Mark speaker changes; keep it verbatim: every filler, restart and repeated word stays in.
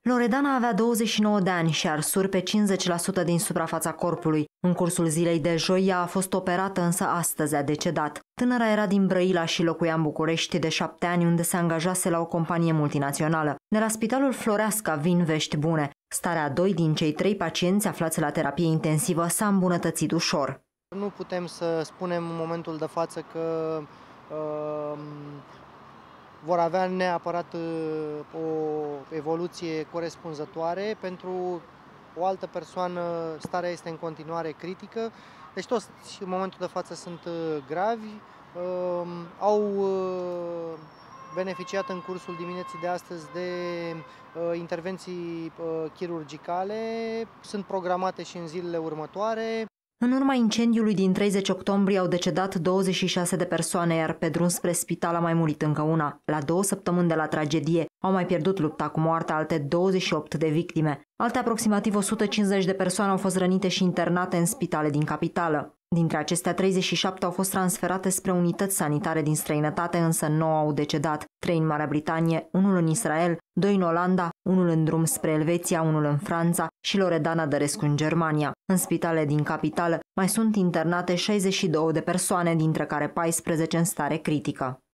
Speaker 1: Loredana avea douăzeci și nouă de ani și arsuri pe cincizeci la sută din suprafața corpului. În cursul zilei de joi ea a fost operată, însă astăzi a decedat. Tânăra era din Brăila și locuia în București de șapte ani, unde se angajase la o companie multinațională. De la Spitalul Floreasca vin vești bune. Starea a doi din cei trei pacienți aflați la terapie intensivă s-a îmbunătățit ușor.
Speaker 2: Nu putem să spunem în momentul de față că uh, vor avea neapărat o evoluție corespunzătoare. Pentru o altă persoană starea este în continuare critică, deci toți în momentul de față sunt gravi, au beneficiat în cursul dimineții de astăzi de intervenții chirurgicale, sunt programate și în zilele următoare.
Speaker 1: În urma incendiului din treizeci octombrie au decedat douăzeci și șase de persoane, iar pe drum spre spital a mai murit încă una. La două săptămâni de la tragedie au mai pierdut lupta cu moartea alte douăzeci și opt de victime. Alte aproximativ o sută cincizeci de persoane au fost rănite și internate în spitale din capitală. Dintre acestea, treizeci și șapte au fost transferate spre unități sanitare din străinătate, însă nouă au decedat. Trei în Marea Britanie, unul în Israel, doi în Olanda, unul în drum spre Elveția, unul în Franța și Loredana Dărescu în Germania. În spitale din capitală mai sunt internate șaizeci și două de persoane, dintre care paisprezece în stare critică.